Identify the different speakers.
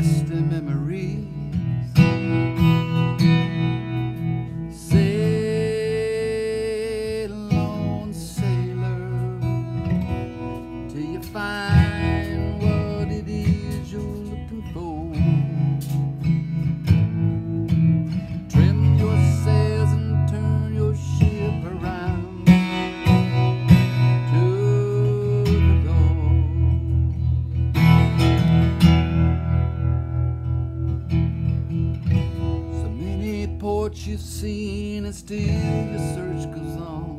Speaker 1: dusty memories. Sail on, sailor, till you find what it is you're looking for. Trim your sails and turn your ship around to the goal. So many ports you've seen, and still your search goes on.